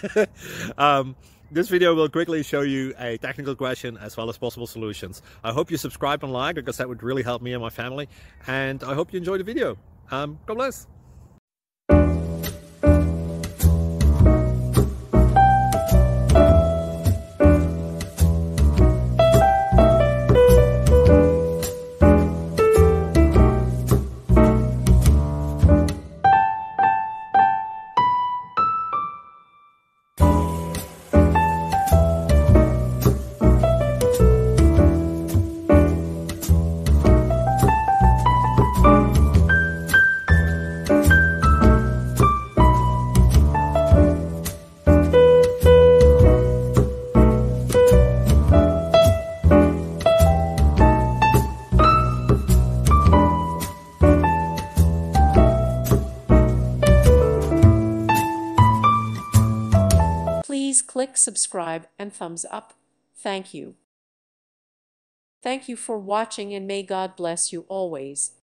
This video will quickly show you a technical question as well as possible solutions. I hope you subscribe and like, because that would really help me and my family. And I hope you enjoy the video. God bless. Please click subscribe and thumbs up. Thank you. Thank you for watching, and may God bless you always.